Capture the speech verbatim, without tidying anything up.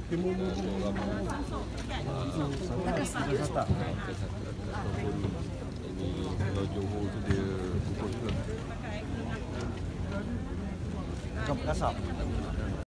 Timun ataupun ini kalau Johor tu dia pukul juga. Macam kasar.